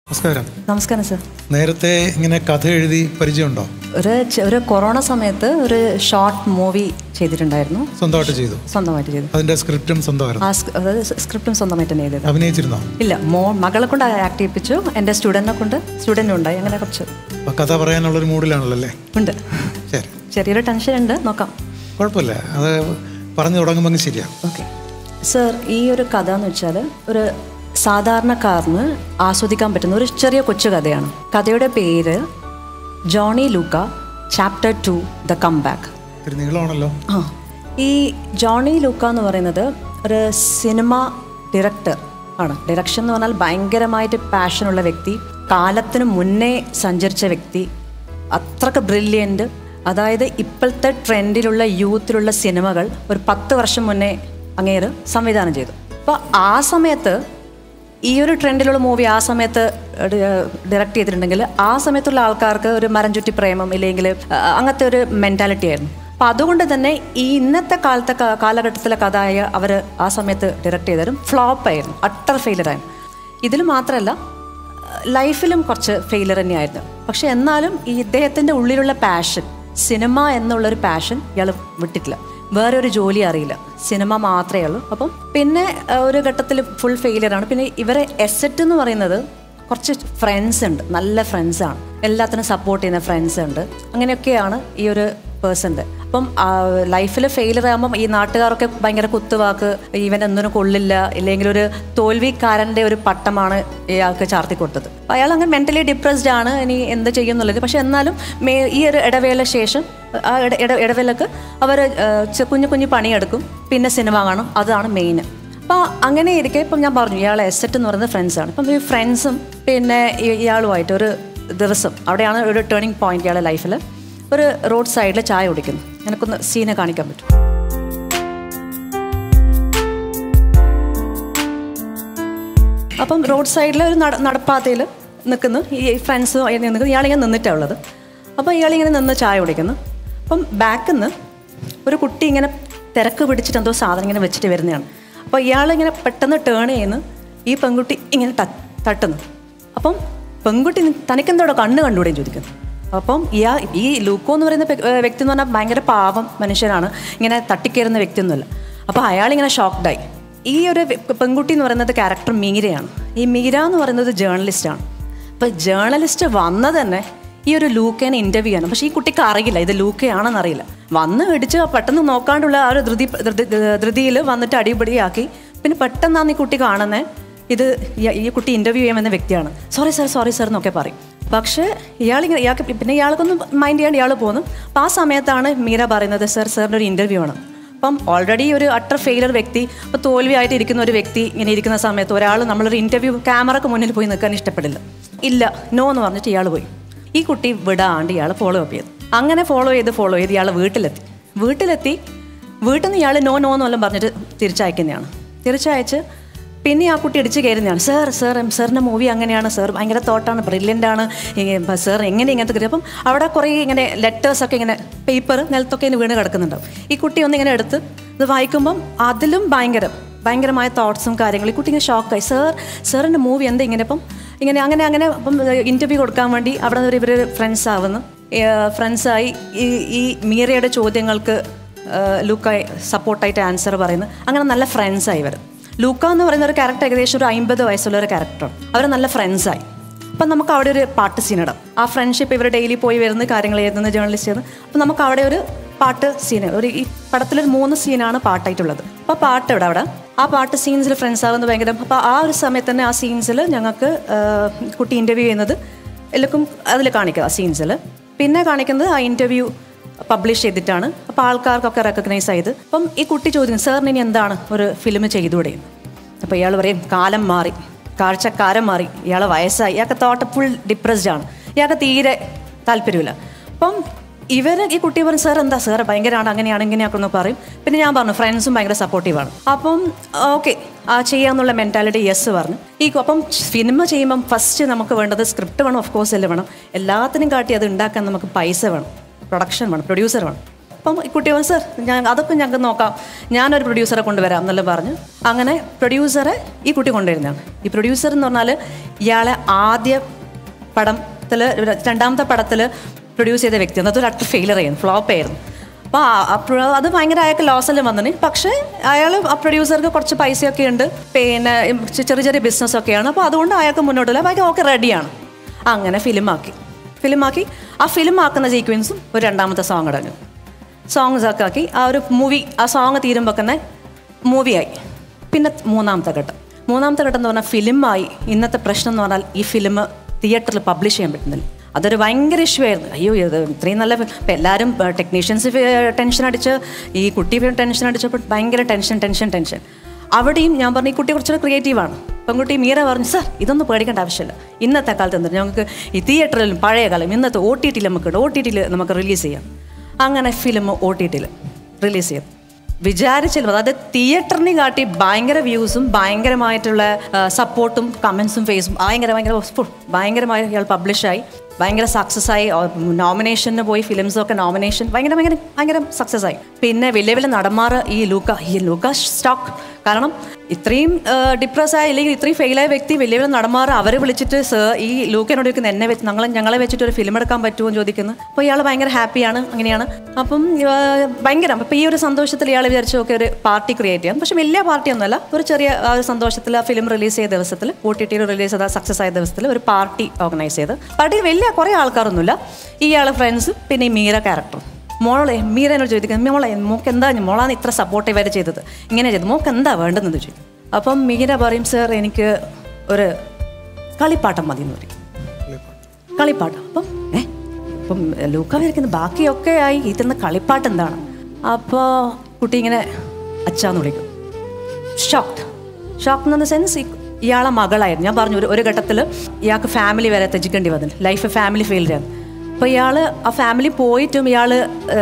നമസ്കാരം. നമസ്കാരം സർ. നേരത്തെ ഇങ്ങനെ കഥ എഴുതി പരിചയമുണ്ടോ? ഒരു കൊറോണ സമയത്ത് ഒരു ഷോർട്ട് മൂവി ചെയ്തിട്ടുണ്ടായിരുന്നു. സ്വന്തമായിട്ട് ചെയ്തു. അതിന്റെ സ്ക്രിപ്റ്റും സ്വന്തമായിരുന്നു. സ്ക്രിപ്റ്റും സ്വന്തമായിട്ട് തന്നെ ചെയ്തത്. അഭിനയിച്ചിരുന്നോ? ഇല്ല, മകളെ കൊണ്ട് ആക്ട് ചെയ്യിപ്പിച്ചു. എൻ്റെ സ്റ്റുഡൻറ്റും ഉണ്ടായി. അങ്ങനെ കുറച്ച് കഥ പറയാനുള്ളൊരു മൂഡിലാണല്ലോ? ഉണ്ട്. ചെറിയൊരു ടെൻഷൻ ഉണ്ട്, നോക്കാം. കുഴപ്പമില്ല, അത് പറഞ്ഞു തുടങ്ങുമ്പോൾ ശരിയാണ്. Okay sir. ഈ ഒരു കഥ എന്ന് വെച്ചാൽ ഒരു സാധാരണക്കാരന് ആസ്വദിക്കാൻ പറ്റുന്ന ഒരു ചെറിയ കൊച്ചു കഥയാണ്. കഥയുടെ പേര് Johnny Luka chapter 2 the comeback. ഈ ജോണി ലൂക്ക എന്ന് പറയുന്നത് ഒരു സിനിമ ഡയറക്ടർ ആണ്. ഡയറക്ഷൻ എന്ന് പറഞ്ഞാൽ ഭയങ്കരമായിട്ട് പാഷനുള്ള വ്യക്തി, കാലത്തിന് മുന്നേ സഞ്ചരിച്ച വ്യക്തി, അത്രക്ക് ബ്രില്യൻ്റ്. അതായത് ഇപ്പോഴത്തെ ട്രെൻഡിലുള്ള യൂത്തിലുള്ള സിനിമകൾ ഒരു 10 വർഷം മുന്നേ അങ്ങേര് സംവിധാനം ചെയ്തു. അപ്പോൾ ആ സമയത്ത് ഈ ഒരു ട്രെൻഡിലുള്ള മൂവി ആ സമയത്ത് ഡയറക്റ്റ് ചെയ്തിട്ടുണ്ടെങ്കിൽ ആ സമയത്തുള്ള ആൾക്കാർക്ക് ഒരു മരം ചുറ്റി പ്രേമം ഇല്ലെങ്കിൽ അങ്ങനത്തെ ഒരു മെൻറ്റാലിറ്റി ആയിരുന്നു. അപ്പം അതുകൊണ്ട് തന്നെ ഈ ഇന്നത്തെ കാലഘട്ടത്തിലെ കഥയായ അവർ ആ സമയത്ത് ഡയറക്റ്റ് ചെയ്തവരും ഫ്ലോപ്പായിരുന്നു, അട്ടർ ഫെയിലറായിരുന്നു. ഇതിൽ മാത്രമല്ല ലൈഫിലും കുറച്ച് ഫെയിലർ തന്നെയായിരുന്നു. പക്ഷെ എന്നാലും ഈ ഇദ്ദേഹത്തിൻ്റെ ഉള്ളിലുള്ള പാഷൻ, സിനിമ എന്നുള്ളൊരു പാഷൻ ഇയാൾ വിട്ടിട്ടില്ല. വേറെ ഒരു ജോലി അറിയില്ല, സിനിമ മാത്രമേ ഉള്ളൂ. അപ്പം പിന്നെ ഒരു ഘട്ടത്തിൽ ഫുൾ ഫെയിലിയറാണ്. പിന്നെ ഇവരെ എസെറ്റ് എന്ന് പറയുന്നത് കുറച്ച് ഫ്രണ്ട്സ് ഉണ്ട്, നല്ല ഫ്രണ്ട്സാണ്, എല്ലാത്തിനും സപ്പോർട്ട് ചെയ്യുന്ന ഫ്രണ്ട്സ് ഉണ്ട്. അങ്ങനെയൊക്കെയാണ് ഈ ഒരു പേഴ്സൻ്റെ. അപ്പം ലൈഫിൽ ഫെയിലിയർ ആകുമ്പം ഈ നാട്ടുകാരൊക്കെ ഭയങ്കര കുത്തുവാക്ക്, ഇവനൊന്നിനും കൊള്ളില്ല, ഇല്ലെങ്കിൽ ഒരു തോൽവിക്കാരൻ്റെ ഒരു പട്ടമാണ് ഇയാൾക്ക് ചാർത്തി കൊടുത്തത്. അപ്പോൾ അയാൾ അങ്ങനെ മെൻ്റലി ഡിപ്രസ്ഡ് ആണ്, ഇനി എന്ത് ചെയ്യുന്നുള്ളത്. പക്ഷെ എന്നാലും ഈ ഒരു ഇടവേള ശേഷം ആ ഇടവേളക്ക് അവർ കുഞ്ഞു പണിയെടുക്കും, പിന്നെ സിനിമ കാണും, അതാണ് മെയിൻ. അപ്പോൾ അങ്ങനെ ഇരിക്കെ ഇപ്പം ഞാൻ പറഞ്ഞു ഇയാളെ എസെറ്റ് എന്ന് പറയുന്നത് ഫ്രണ്ട്സാണ്. അപ്പം ഈ ഫ്രണ്ട്സും പിന്നെ ഇയാളുമായിട്ട് ഒരു ദിവസം അവിടെയാണ് ഒരു ടേണിംഗ് പോയിന്റ് ഇയാളുടെ ലൈഫിൽ. ഒരു റോഡ് സൈഡിൽ ചായ കുടിക്കുന്നു. എനിക്കൊന്ന് സീനെ കാണിക്കാൻ പറ്റും. അപ്പം റോഡ് സൈഡിൽ ഒരു നടപ്പാതയിൽ നിൽക്കുന്നു. ഈ ഫ്രണ്ട്സ് നിൽക്കുന്നു. ഇയാളിങ്ങനെ നിന്നിട്ടാണ് ഉള്ളത്. അപ്പോൾ ഇയാളിങ്ങനെ നിന്ന് ചായ കുടിക്കുന്നു. അപ്പം ബാക്കിൽ നിന്ന് ഒരു കുട്ടി ഇങ്ങനെ തിരക്ക് പിടിച്ചിട്ട് എന്തോ സാധനം ഇങ്ങനെ വെച്ചിട്ട് വരുന്നതാണ്. അപ്പോൾ ഇയാളിങ്ങനെ പെട്ടെന്ന് ടേൺ ചെയ്യുന്നു. ഈ പെൺകുട്ടി ഇങ്ങനെ തട്ടുന്നു. അപ്പം പെൺകുട്ടി തനിക്കെന്തോടെ കണ്ടുകൂടെയും ചോദിക്കുന്നു. അപ്പം ഈ ലൂക്കോ എന്ന് പറയുന്ന വ്യക്തി എന്ന് പറഞ്ഞാൽ ഭയങ്കര പാവം മനുഷ്യനാണ്, ഇങ്ങനെ തട്ടിക്കയറുന്ന വ്യക്തിയൊന്നുമല്ല. അപ്പോൾ അയാളിങ്ങനെ ഷോക്ക്ഡായി. ഈ ഒരു പെൺകുട്ടി എന്ന് പറയുന്നത് ക്യാരക്ടർ മീരയാണ്. ഈ മീര എന്ന് പറയുന്നത് ജേർണലിസ്റ്റാണ്. അപ്പോൾ ജേർണലിസ്റ്റ് വന്നത് തന്നെ ഈ ഒരു ലൂക്കേനെ ഇൻ്റർവ്യൂ ആണ്. പക്ഷേ ഈ കുട്ടിക്ക് അറിയില്ല ഇത് ലൂക്കയാണെന്ന് അറിയില്ല. വന്ന് ഇടിച്ച് പെട്ടെന്ന് നോക്കാണ്ടുള്ള ആ ഒരു ധൃതിയിൽ വന്നിട്ട് അടിപൊളിയാക്കി. പിന്നെ പെട്ടെന്നാണ് ഈ കുട്ടി കാണുന്നത് ഇത് ഈ കുട്ടി ഇൻ്റർവ്യൂ ചെയ്യാമെന്ന വ്യക്തിയാണ്. സോറി സർ എന്നൊക്കെ പറയും. പക്ഷേ ഇയാൾക്കൊന്നും മൈൻഡ് ചെയ്യാണ്ട് ഇയാൾ പോകുന്നു. അപ്പോൾ ആ സമയത്താണ് മീര പറയുന്നത് സാറിൻ്റെ ഒരു ഇൻ്റർവ്യൂ ആണ്. അപ്പം ഓൾറെഡി ഒരു അട്ടർ ഫെയിലർ വ്യക്തി, അപ്പോൾ തോൽവിയായിട്ട് ഇരിക്കുന്ന ഒരു വ്യക്തി ഇങ്ങനെ ഇരിക്കുന്ന സമയത്ത് ഒരാൾ നമ്മളൊരു ഇൻ്റർവ്യൂ ക്യാമറക്ക് മുന്നിൽ പോയി നിൽക്കാൻ ഇഷ്ടപ്പെടില്ല. ഇല്ല, നോ എന്ന് പറഞ്ഞിട്ട് ഇയാൾ പോയി. ഈ കുട്ടി വിടാണ്ട് ഇയാൾ ഫോളോ അപ്പ് ചെയ്തു. അങ്ങനെ ഫോളോ ചെയ്ത് ഇയാൾ വീട്ടിലെത്തി. വീട്ടിൽ നിന്ന് ഇയാൾ നോ എന്നെല്ലാം പറഞ്ഞിട്ട് തിരിച്ചയക്കുന്നതാണ്. തിരിച്ചയച്ച് പിന്നെ ആ കുട്ടി ഇടിച്ച് കയറുന്നതാണ്. സാറിൻ്റെ മൂവി അങ്ങനെയാണ്, സാർ ഭയങ്കര തോട്ടാണ്, ബ്രില്യൻ്റാണ്, സാർ എങ്ങനെ ഇങ്ങനത്തെ കയറി. അപ്പം അവിടെ കുറേ ഇങ്ങനെ ലെറ്റേഴ്സൊക്കെ ഇങ്ങനെ പേപ്പർ നിലത്തൊക്കെ ഇങ്ങനെ വീണ് കിടക്കുന്നുണ്ടാവും. ഈ കുട്ടി ഒന്നിങ്ങനെ എടുത്ത് ഇത് വായിക്കുമ്പം അതിലും ഭയങ്കരമായ തോട്ട്സും കാര്യങ്ങളും. ഈ കുട്ടി ഇങ്ങനെ ഷോക്കായി. സാറിൻ്റെ മൂവി എന്താ ഇങ്ങനെ ഇപ്പം അങ്ങനെ അപ്പം ഇൻ്റർവ്യൂ കൊടുക്കാൻ വേണ്ടി അവിടെ നിന്ന് ഇവർ ഫ്രണ്ട്സായി ഈ മീരയുടെ ചോദ്യങ്ങൾക്ക് ലൂക്ക സപ്പോർട്ടായിട്ട് ആൻസർ പറയുന്നു. അങ്ങനെ നല്ല ഫ്രണ്ട്സായി ഇവർ. ലൂക്ക എന്ന് പറയുന്ന ഒരു ക്യാരക്ടർ ഏകദേശം ഒരു 50 വയസ്സുള്ള ഒരു ക്യാരക്ടറാണ്. അവർ നല്ല ഫ്രണ്ട്സായി. അപ്പം നമുക്ക് അവിടെ ഒരു പാട്ട് സീനിടാം. ആ ഫ്രണ്ട്ഷിപ്പ് ഇവർ ഡെയിലി പോയി വരുന്ന കാര്യങ്ങൾ എഴുതുന്ന ജേർണലിസ്റ്റ് ചെയ്യുന്നത്. അപ്പം നമുക്ക് അവിടെ ഒരു പാട്ട് സീൻ, ഈ പടത്തിലൊരു 3 സീനാണ് പാട്ടായിട്ടുള്ളത്. അപ്പോൾ പാട്ട് അവിടെ ആ പാട്ട് സീൻസിൽ ഫ്രണ്ട്സ് ആകുന്നത് ഭയങ്കര. അപ്പോൾ ആ ഒരു സമയത്ത് തന്നെ ആ സീൻസിൽ ഞങ്ങൾക്ക് കുട്ടി ഇൻ്റർവ്യൂ ചെയ്യുന്നത് എല്ലാവർക്കും അതിൽ കാണിക്കുക. ആ സീൻസിൽ പിന്നെ കാണിക്കുന്നത് ആ ഇൻ്റർവ്യൂ പബ്ലിഷ് ചെയ്തിട്ടാണ്. അപ്പോൾ ആൾക്കാർക്കൊക്കെ റെക്കഗ്നൈസ് ചെയ്ത്. അപ്പം ഈ കുട്ടി ചോദിക്കുന്നു സാറിന് ഇനി എന്താണ് ഒരു ഫിലിം ചെയ്തുകൂടെ. അപ്പോൾ ഇയാൾ പറയും കാലം മാറി, കാഴ്ചക്കാരൻ മാറി, ഇയാളെ വയസ്സായി, ഇയാൾക്ക് തോട്ട് ഫുൾ ഡിപ്രസ്ഡ് ആണ്, ഇയാൾക്ക് തീരെ താല്പര്യമില്ല. അപ്പം ഈ കുട്ടി പറയും സാർ എന്താ സാർ ഭയങ്കരമാണ്, അങ്ങനെയാണ് ഇങ്ങനെയാണെന്ന് പറയും. പിന്നെ ഞാൻ പറഞ്ഞു ഫ്രണ്ട്സും ഭയങ്കര സപ്പോർട്ടീവാണ്. അപ്പം ഓക്കെ ആ ചെയ്യാമെന്നുള്ള മെൻറ്റാലിറ്റി യെസ് പറഞ്ഞു. അപ്പം സിനിമ ചെയ്യുമ്പം ഫസ്റ്റ് നമുക്ക് വേണ്ടത് സ്ക്രിപ്റ്റ് വേണം, ഓഫ് കോഴ്സ് എല്ലാം വേണം. എല്ലാത്തിനും കാട്ടി അത് ഉണ്ടാക്കാൻ നമുക്ക് പൈസ വേണം, പ്രൊഡക്ഷൻ വേണം, പ്രൊഡ്യൂസർ വേണം. അപ്പം ഈ കുട്ടി പറഞ്ഞു സർ അതൊക്കെ ഞങ്ങൾക്ക് നോക്കാം, ഞാനൊരു പ്രൊഡ്യൂസറെ കൊണ്ടുവരാം എന്നെല്ലാം പറഞ്ഞു. അങ്ങനെ പ്രൊഡ്യൂസറെ ഈ കുട്ടി കൊണ്ടുവരുന്നതാണ്. ഈ പ്രൊഡ്യൂസർ എന്ന് പറഞ്ഞാൽ ഇയാളെ ആദ്യ പടത്തിൽ, രണ്ടാമത്തെ പടത്തിൽ പ്രൊഡ്യൂസ് ചെയ്ത വ്യക്തി. അന്നത്തെ ഒരു അത്ര ഫെയിലർ ആയിരുന്നു, ഫ്ലോപ്പ് ആയിരുന്നു. അപ്പോൾ അത് ഭയങ്കര അയാൾക്ക് ലോസെല്ലാം വന്നിന്. പക്ഷേ അയാൾ ആ പ്രൊഡ്യൂസർക്ക് കുറച്ച് പൈസയൊക്കെ ഉണ്ട്, പിന്നെ ചെറിയ ചെറിയ ബിസിനസ്സൊക്കെയാണ്. അപ്പോൾ അതുകൊണ്ട് അയാൾക്ക് മുന്നോട്ടില്ല, ബാക്കി ഓക്കെ റെഡിയാണ്. അങ്ങനെ ഫിലിമാക്കി. ആ ഫിലിമാക്കുന്ന സീക്വൻസും ഒരു രണ്ടാമത്തെ സോങ് അടങ്ങും. സോങ്സ് ഒക്കെ ആക്കി ആ ഒരു മൂവി, ആ സോങ് തീരുമ്പോൾ തന്നെ മൂവിയായി. പിന്നെ മൂന്നാമത്തെ ഘട്ടം എന്ന് പറഞ്ഞാൽ ഫിലിമായി. ഇന്നത്തെ പ്രശ്നം എന്ന് പറഞ്ഞാൽ ഈ ഫിലിം തിയേറ്ററിൽ പബ്ലിഷ് ചെയ്യാൻ പറ്റുന്നില്ല. അതൊരു ഭയങ്കര ഇഷ്യൂ ആയിരുന്നു. അയ്യോ ഇത് ഇത്രയും നല്ല, ഇപ്പം എല്ലാവരും ടെക്നീഷ്യൻസ് ടെൻഷൻ അടിച്ച്, ഈ കുട്ടി ടെൻഷൻ അടിച്ചപ്പോൾ ഭയങ്കര ടെൻഷൻ. അവിടെയും ഞാൻ പറഞ്ഞു ഈ കുട്ടി കുറച്ചുകൂടെ ക്രിയേറ്റീവാണ്. പെൺകുട്ടി മീര പറഞ്ഞു സർ ഇതൊന്നും പേടിക്കേണ്ട ആവശ്യമില്ല, ഇന്നത്തെ കാലത്ത് എന്താണ് ഞങ്ങൾക്ക് ഈ തിയേറ്ററിലും പഴയ കാലം ഇന്നത്തെ OTT നമുക്ക് റിലീസ് ചെയ്യാം. അങ്ങനെ ഫിലിം OTT റിലീസ് ചെയ്തു. വിചാരിച്ചില്ല, അതായത് തിയേറ്ററിനെ കാട്ടി ഭയങ്കര വ്യൂസും ഭയങ്കരമായിട്ടുള്ള സപ്പോർട്ടും കമൻസും ഫേസും ഭയങ്കരമായി ഇയാൾ പബ്ലിഷായി, ഭയങ്കര സക്സസ് ആയി. നോമിനേഷന് പോയി, ഫിലിംസൊക്കെ നോമിനേഷൻ ഭയങ്കര സക്സസ് ആയി. പിന്നെ വലിയ വലിയ നടന്മാർ ഈ ലൂക്ക സ്റ്റോക്ക്, കാരണം ഇത്രയും ഡിപ്രസ് ആയ അല്ലെങ്കിൽ ഇത്രയും ഫെയിലായ വ്യക്തി, വലിയ വലിയ നടന്മാർ അവരെ വിളിച്ചിട്ട് ഈ ലൂക്കനോട് ചോദിക്കുന്നത് എന്നെ വെച്ച് ഞങ്ങളെ വെച്ചിട്ട് ഒരു ഫിലിം എടുക്കാൻ പറ്റുമോ എന്ന് ചോദിക്കുന്നു. അപ്പോൾ ഇയാൾ ഭയങ്കര ഹാപ്പിയാണ്. അങ്ങനെയാണ്. അപ്പം ഭയങ്കര അപ്പോൾ ഈ ഒരു സന്തോഷത്തിൽ ഇയാൾ വിചാരിച്ചു ഒക്കെ ഒരു പാർട്ടി ക്രിയേറ്റ് ചെയ്യാം. പക്ഷേ വലിയ പാർട്ടിയൊന്നുമല്ല, ഒരു ചെറിയ സന്തോഷത്തിൽ ആ ഫിലിം റിലീസ് ചെയ്ത ദിവസത്തിൽ, OTT റിലീസ് ചെയ്ത സക്സസ് ആയ ദിവസത്തിൽ ഒരു പാർട്ടി ഓർഗനൈസ് ചെയ്ത്. പാർട്ടി വലിയ കുറേ ആൾക്കാരൊന്നുമില്ല, ഇയാളെ ഫ്രണ്ട്സും പിന്നെ ഈ മീര ക്യാരക്ടറും. മീര എന്നോട് ചോദിക്കുന്നത് മോക്ക് എന്താ, മോളാണ് ഇത്ര സപ്പോർട്ടീവായിട്ട് ചെയ്തത്, ഇങ്ങനെ ചെയ്തു, മോക്ക് എന്താ വേണ്ടതെന്ന് ചോദിക്കും. അപ്പം മീര പറയും സർ എനിക്ക് ഒരു കളിപ്പാട്ടം മതി എന്ന് പറയും. കളിപ്പാട്ടം. അപ്പം ലൂക്ക വരയ്ക്കുന്നത് ബാക്കിയൊക്കെ ആയി, ഇതിൽ കളിപ്പാട്ടം എന്താണ്? അപ്പോൾ കുട്ടി ഇങ്ങനെ അച്ഛാന്ന് വിളിക്കും. ഷോക്ക്ഡ് എന്ന സെൻസ് ഇയാളെ മകളായിരുന്നു. ഞാൻ പറഞ്ഞു ഒരു ഘട്ടത്തിൽ ഇയാൾക്ക് ഫാമിലി വരെ ത്യജിക്കേണ്ടി വന്നില്ല, ലൈഫ് ഫാമിലി ഫെയിലിയർ. അപ്പോൾ ഇയാൾ ആ ഫാമിലി പോയിട്ടും ഇയാൾ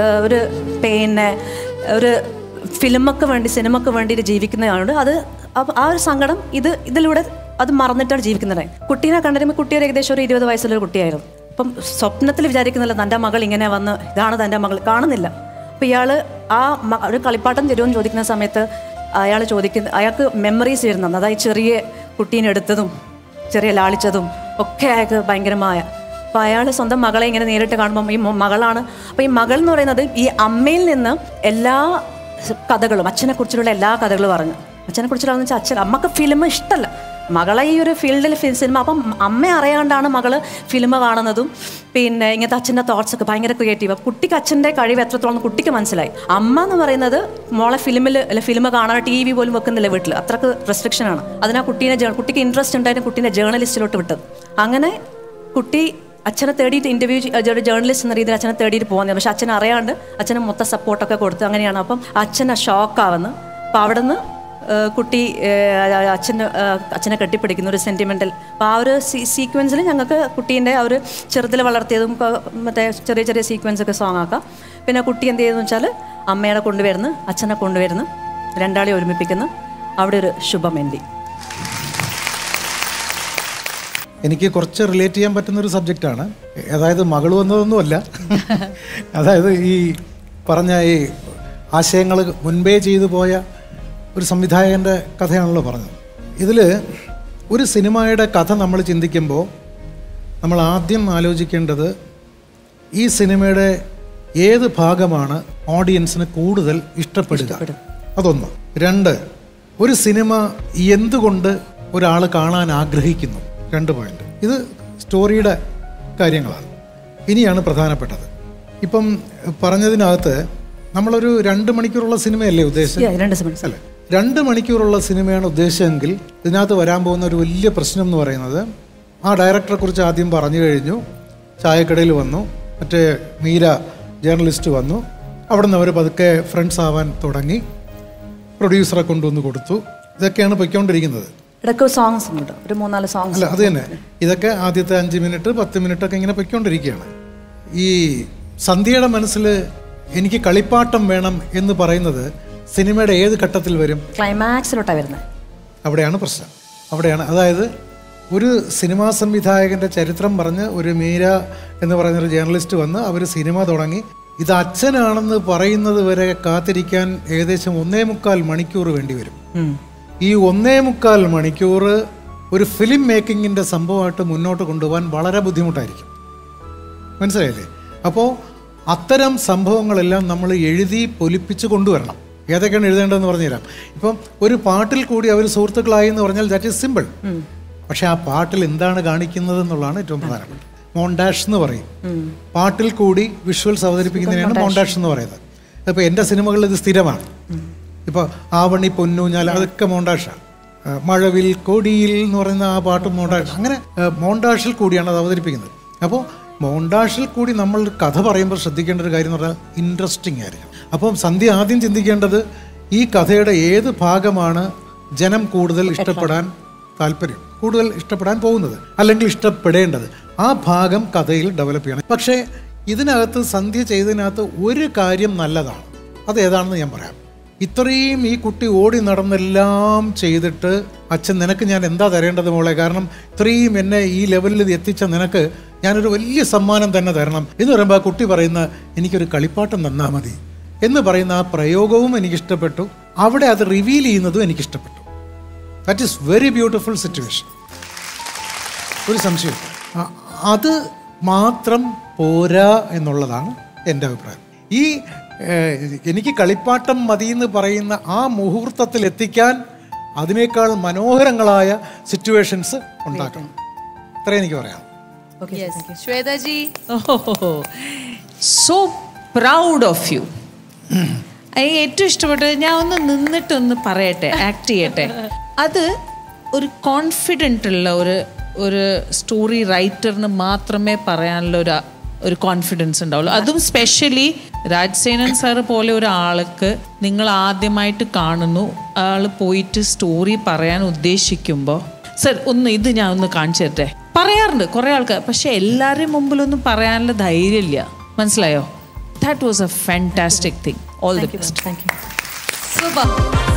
ഒരു സിനിമക്ക് വേണ്ടിയിട്ട് ജീവിക്കുന്നതാണ്. അത് ആ ഒരു സങ്കടം ഇതിലൂടെ അത് മറന്നിട്ടാണ് ജീവിക്കുന്നത്. കുട്ടീനെ കണ്ടിരുമ്പോൾ കുട്ടി ഒരു ഏകദേശം ഒരു 20 വയസ്സുള്ളൊരു കുട്ടിയായിരുന്നു. അപ്പം സ്വപ്നത്തിൽ വിചാരിക്കുന്നില്ല തൻ്റെ മകൾ ഇങ്ങനെ വന്ന് ഇതാണ് തൻ്റെ മകൾ, കാണുന്നില്ല. അപ്പോൾ ഇയാൾ ഒരു കളിപ്പാട്ടം തരുമെന്ന് ചോദിക്കുന്ന സമയത്ത് അയാൾക്ക് മെമ്മറീസ് വരുന്നത്, അതായത് ചെറിയ കുട്ടീനെ എടുത്തതും ചെറിയ ലാളിച്ചതും ഒക്കെ അയാൾക്ക് ഭയങ്കരമായ. അപ്പോൾ അയാൾ സ്വന്തം മകളെ ഇങ്ങനെ നേരിട്ട് കാണുമ്പം ഈ മകളാണ്. അപ്പോൾ ഈ മകൾ എന്ന് പറയുന്നത് ഈ അമ്മയിൽ നിന്ന് എല്ലാ കഥകളും, അച്ഛനെക്കുറിച്ചുള്ള എല്ലാ കഥകളും പറഞ്ഞു. അച്ഛനെക്കുറിച്ചുള്ള വെച്ചാൽ അമ്മക്ക് ഫിലിം ഇഷ്ടമല്ല, മകളെ ഈ ഒരു ഫീൽഡിൽ സിനിമ. അപ്പം അമ്മ അറിയാണ്ടാണ് മകള് ഫിലിം കാണുന്നതും. പിന്നെ ഇങ്ങനത്തെ അച്ഛൻ്റെ തോട്ട്സൊക്കെ ഭയങ്കര ക്രിയേറ്റീവ്. കുട്ടിക്ക് അച്ഛൻ്റെ കഴിവ് എത്രത്തോളം കുട്ടിക്ക് മനസ്സിലായി. അമ്മ എന്ന് പറയുന്നത് മോളെ ഫിലിം കാണാൻ TV പോലും വെക്കുന്നില്ല വീട്ടിൽ, അത്രക്ക് റെസ്ട്രിക്ഷനാണ്. അതിനാ കുട്ടിക്ക് ഇൻട്രസ്റ്റ് ഉണ്ടായിട്ട് കുട്ടീനെ ജേർണലിസ്റ്റിലോട്ട് വിട്ടത്. അങ്ങനെ കുട്ടി അച്ഛനെ തേടിയിട്ട് ജേർണലിസ്റ്റ് എന്ന രീതിയിൽ അച്ഛനെ തേടിയിട്ട് പോകുന്നത്. പക്ഷെ അച്ഛനെ അറിയാണ്ട് അച്ഛന് മൊത്തം സപ്പോർട്ടൊക്കെ കൊടുത്തു. അങ്ങനെയാണ്. അപ്പം അച്ഛനെ ഷോക്കാവുന്നു. അപ്പം അവിടെ നിന്ന് കുട്ടി അച്ഛനെ കെട്ടിപ്പിടിക്കുന്ന ഒരു സെൻറ്റിമെൻ്റൽ. അപ്പോൾ ആ ഒരു സീക്വൻസിൽ ഞങ്ങൾക്ക് കുട്ടീൻ്റെ ആ ഒരു ചെറുതിൽ വളർത്തിയതും മറ്റേ ചെറിയ ചെറിയ സീക്വൻസൊക്കെ സോങ് ആക്കാം. പിന്നെ കുട്ടി എന്ത് ചെയ്തെന്ന് വെച്ചാൽ അമ്മയുടെ കൊണ്ടുവരുന്നു, അച്ഛനെ കൊണ്ടുവരുന്നു, രണ്ടാളെ ഒരുമിപ്പിക്കുന്നു. അവിടെ ഒരു ശുഭമെന്തി. എനിക്ക് കുറച്ച് റിലേറ്റ് ചെയ്യാൻ പറ്റുന്നൊരു സബ്ജക്റ്റാണ്. അതായത് മകൾ വന്നതൊന്നുമല്ല, അതായത് ഈ പറഞ്ഞ ഈ ആശയങ്ങൾ മുൻപേ ചെയ്തു പോയ ഒരു സംവിധായകൻ്റെ കഥയാണല്ലോ പറഞ്ഞത്. ഇതിൽ ഒരു സിനിമയുടെ കഥ നമ്മൾ ചിന്തിക്കുമ്പോൾ നമ്മൾ ആദ്യം ആലോചിക്കേണ്ടത് ഈ സിനിമയുടെ ഏത് ഭാഗമാണ് ഓഡിയൻസിന് കൂടുതൽ ഇഷ്ടപ്പെടുക, അതൊന്ന്. രണ്ട്, ഒരു സിനിമ എന്തുകൊണ്ട് ഒരാൾ കാണാൻ ആഗ്രഹിക്കുന്നു, 2 പോയിന്റ്. ഇത് സ്റ്റോറിയുടെ കാര്യങ്ങളാണ്. ഇനിയാണ് പ്രധാനപ്പെട്ടത്. ഇപ്പം പറഞ്ഞതിനകത്ത് നമ്മളൊരു 2 മണിക്കൂറുള്ള സിനിമയല്ലേ ഉദ്ദേശിച്ചത്? അല്ലേ, 2 മണിക്കൂറുള്ള സിനിമയാണ് ഉദ്ദേശമെങ്കിൽ ഇതിനകത്ത് വരാൻ പോകുന്ന ഒരു വലിയ പ്രശ്നം എന്ന് പറയുന്നത്, ആ ഡയറക്ടറെ കുറിച്ച് ആദ്യം പറഞ്ഞു കഴിഞ്ഞു, ചായക്കടയിൽ വന്നു, മറ്റേ മീര ജേർണലിസ്റ്റ് വന്നു, അവിടെ നിന്ന് അവർ പതുക്കെ ഫ്രണ്ട്സ് ആവാൻ തുടങ്ങി, പ്രൊഡ്യൂസറെ കൊണ്ടുവന്ന് കൊടുത്തു. ഇതൊക്കെയാണ് പൊയ്ക്കൊണ്ടിരിക്കുന്നത്. സോങ്സ് ഉണ്ട്, ഒരു 3-4 സോങ്സ്. അല്ല, അത് തന്നെ. ഇതൊക്കെ ആദ്യത്തെ 5 മിനിറ്റ് 10 മിനിറ്റൊക്കെ ഇങ്ങനെ പൊയ്ക്കൊണ്ടിരിക്കുകയാണ്. ഈ സന്ധ്യയുടെ മനസ്സിൽ എനിക്ക് കളിപ്പാട്ടം വേണം എന്ന് പറയുന്നത് സിനിമയുടെ ഏത് ഘട്ടത്തിൽ വരും? ക്ലൈമാക്സിലോട്ടാണ് വരുന്നത്. അവിടെയാണ് പ്രശ്നം. അവിടെയാണ്, അതായത് ഒരു സിനിമാ സംവിധായകൻ്റെ ചരിത്രം പറഞ്ഞ് ഒരു മീര എന്ന് പറയുന്നൊരു ജേർണലിസ്റ്റ് വന്ന് അവർ സിനിമ തുടങ്ങി, ഇത് അച്ഛനാണെന്ന് പറയുന്നത് വരെ കാത്തിരിക്കാൻ ഏകദേശം 1.25 മണിക്കൂർ വേണ്ടി വരും. ഈ 1.25 മണിക്കൂർ ഒരു ഫിലിം മേക്കിങ്ങിൻ്റെ സംഭവമായിട്ട് മുന്നോട്ട് കൊണ്ടുപോകാൻ വളരെ ബുദ്ധിമുട്ടായിരിക്കും. മനസ്സിലായില്ലേ? അപ്പോൾ അത്തരം സംഭവങ്ങളെല്ലാം നമ്മൾ എഴുതി പൊലിപ്പിച്ച് കൊണ്ടുവരണം. ഏതൊക്കെയാണ് എഴുതേണ്ടതെന്ന് പറഞ്ഞുതരാം. ഇപ്പം ഒരു പാട്ടിൽ കൂടി അവർ സുഹൃത്തുക്കളായി എന്ന് പറഞ്ഞാൽ ദാറ്റ് ഈസ് സിമ്പിൾ. പക്ഷെ ആ പാട്ടിൽ എന്താണ് കാണിക്കുന്നത് എന്നുള്ളതാണ് ഏറ്റവും പ്രധാനപ്പെട്ടത്. മോണ്ടാഷ് എന്ന് പറയും. പാട്ടിൽ കൂടി വിഷ്വൽസ് അവതരിപ്പിക്കുന്നതിനാണ് മോണ്ടാഷ് എന്ന് പറയുന്നത്. ഇപ്പോൾ എൻ്റെ സിനിമകളിൽ ഇത് സ്ഥിരമാണ്. ഇപ്പോൾ ആവണി പൊന്നൂഞ്ഞാൽ അതൊക്കെ മോണ്ടാഷാണ്. മഴവിൽ കൊടിയിൽ എന്ന് പറയുന്ന ആ പാട്ട് മോണ്ടാഷ്. അങ്ങനെ മോണ്ടാഷിൽ കൂടിയാണ് അത് അവതരിപ്പിക്കുന്നത്. അപ്പോൾ മോണ്ടാഷിൽ കൂടി നമ്മൾ കഥ പറയുമ്പോൾ ശ്രദ്ധിക്കേണ്ട ഒരു കാര്യം എന്ന് പറഞ്ഞാൽ ഇൻട്രസ്റ്റിംഗ് ആയിരിക്കും. അപ്പം സന്ധ്യ ആദ്യം ചിന്തിക്കേണ്ടത് ഈ കഥയുടെ ഏത് ഭാഗമാണ് ജനം കൂടുതൽ ഇഷ്ടപ്പെടാൻ താല്പര്യം, കൂടുതൽ ഇഷ്ടപ്പെടാൻ പോകുന്നത്, അല്ലെങ്കിൽ ഇഷ്ടപ്പെടേണ്ടത്. ആ ഭാഗം കഥയിൽ ഡെവലപ്പ് ചെയ്യണം. പക്ഷേ ഇതിനകത്ത് സന്ധ്യ ചെയ്തതിനകത്ത് ഒരു കാര്യം നല്ലതാണ്. അതേതാണെന്ന് ഞാൻ പറയാം. ഇത്രയും ഈ കുട്ടി ഓടി നടന്നെല്ലാം ചെയ്തിട്ട് അച്ഛൻ നിനക്ക് ഞാൻ എന്താ തരേണ്ടത് മോളെ, കാരണം ഇത്രയും എന്നെ ഈ ലെവലിൽ എത്തിച്ച നിനക്ക് ഞാനൊരു വലിയ സമ്മാനം തന്നെ തരണം എന്ന് പറയുമ്പോൾ ആ കുട്ടി പറയുന്ന എനിക്കൊരു കളിപ്പാട്ടം തന്നാൽ മതി എന്ന് പറയുന്ന ആ പ്രയോഗവും എനിക്കിഷ്ടപ്പെട്ടു. അവിടെ അത് റിവീൽ ചെയ്യുന്നതും എനിക്കിഷ്ടപ്പെട്ടു. That is very beautiful situation. ഒരു സംശയം, അത് മാത്രം പോരാ എന്നുള്ളതാണ് എൻ്റെ അഭിപ്രായം. ഈ എനിക്ക് കളിപ്പാട്ടം മതി എന്ന് പറയുന്ന ആ മുഹൂർത്തത്തിൽ എത്തിക്കാൻ അതിനേക്കാൾ മനോഹരങ്ങളായ സിറ്റുവേഷൻസ് ഉണ്ടാക്കണം. ഇത്രയും എനിക്ക് പറയാം. Shwetaji, so proud of you. ഏറ്റവും ഇഷ്ടപ്പെട്ടത് ഞാൻ ഒന്ന് നിന്നിട്ടൊന്ന് പറയട്ടെ, ആക്ട് ചെയ്യട്ടെ. അത് ഒരു കോൺഫിഡൻ്റ് ഉള്ള ഒരു സ്റ്റോറി റൈറ്ററിന് മാത്രമേ പറയാനുള്ള ഒരു കോൺഫിഡൻസ് ഉണ്ടാവുള്ളൂ. അതും സ്പെഷ്യലി രാജ്സേനൻ സാറ് പോലെ ഒരാൾക്ക് നിങ്ങൾ ആദ്യമായിട്ട് കാണുന്നു, ആൾ പോയിട്ട് സ്റ്റോറി പറയാൻ ഉദ്ദേശിക്കുമ്പോൾ സർ ഒന്ന് ഇത് ഞാൻ ഒന്ന് കാണിച്ചു തരട്ടെ പറയാറുണ്ട് കുറേ ആൾക്കാർ. പക്ഷെ എല്ലാവരുടെയും മുമ്പിലൊന്നും പറയാനുള്ള ധൈര്യമില്ല. മനസ്സിലായോ? That was a fantastic thing. All the best. Thank you. Super.